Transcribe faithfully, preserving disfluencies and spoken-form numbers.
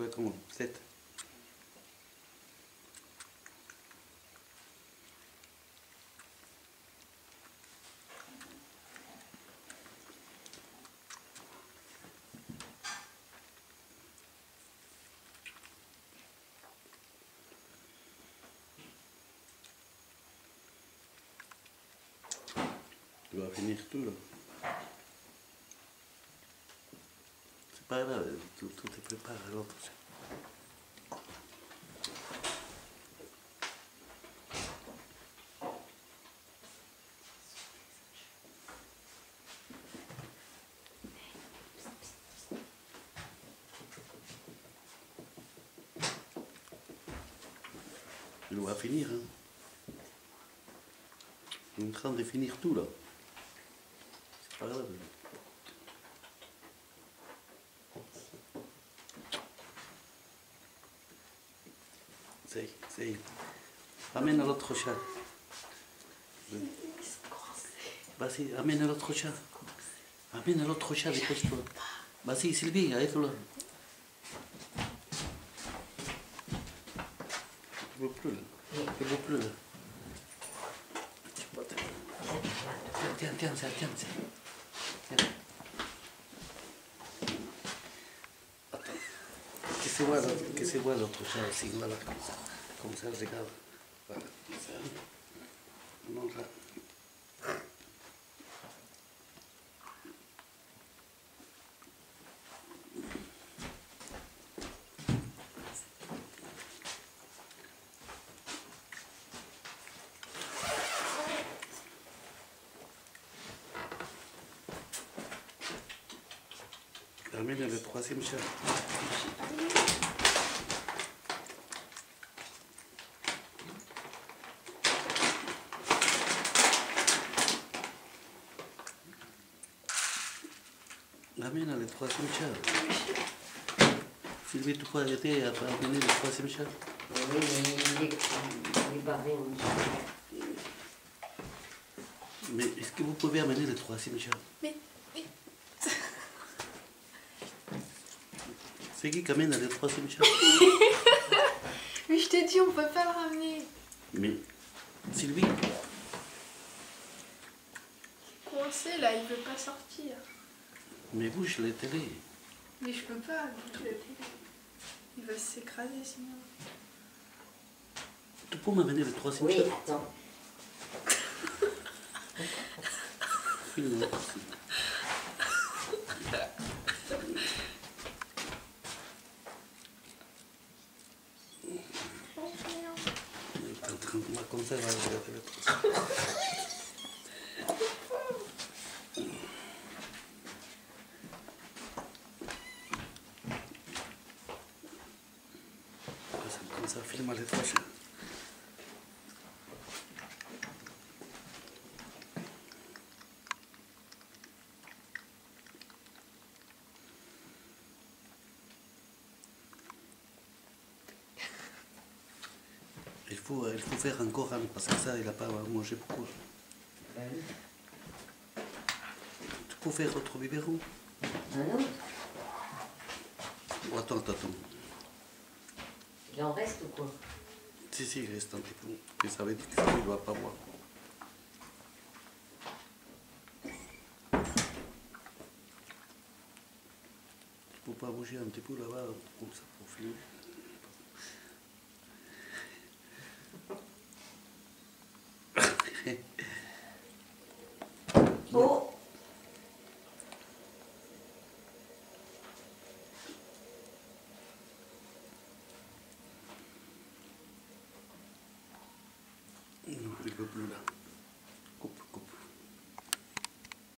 va comment? sept. Tu vas finir tout là. C'est pas grave, tout, tout est préparé à l'autre. Il va finir, hein. Il est en train de finir tout là. C'est pas grave. C'est, c'est. Amène l'autre chat. Vas-y, amène l'autre chat. Amène l'autre chat, dépêche-toi. Vas-y, Sylvie, arrête-le. Tu ne veux plus là. Tu ne veux plus là. Tiens, tiens, tiens, tiens, tiens. Tiens. Attends. Que se voit, que se voit l'autre chat aussi, voilà, comme ça. Comme ça, regarde. Voilà, comme ça. Non, là. Amène le troisième chat. Amène le troisième chat. Sylvie, tu peux arrêter à amener le troisième chat? Oui, mais il est, il est barré. Mais est-ce que vous pouvez amener le troisième chat? Mais, mais... C'est qui qui amène le troisième chat? Mais je t'ai dit, on peut pas le ramener. Mais, Sylvie? Coincé là, il veut pas sortir. Mais bouge la télé. Mais je peux pas bouger la télé. Il va s'écraser sinon. Tu peux m'amener le troisième Oui, chat? attends. Filme. Comme ça, il va regarder le troisième. Comme ça, filme les trois chats. Il faut, il faut faire encore un, parce que ça, il n'a pas mangé beaucoup. Tu peux faire autre biberon? Un autre? Oh, attends, attends, attends. Il en reste ou quoi? Si, si, il reste un petit peu. Et ça veut dire qu'il ne doit pas boire. Tu peux pas bouger un petit peu là-bas, comme ça, pour filmer. Oh! Non, il ne veut plus là.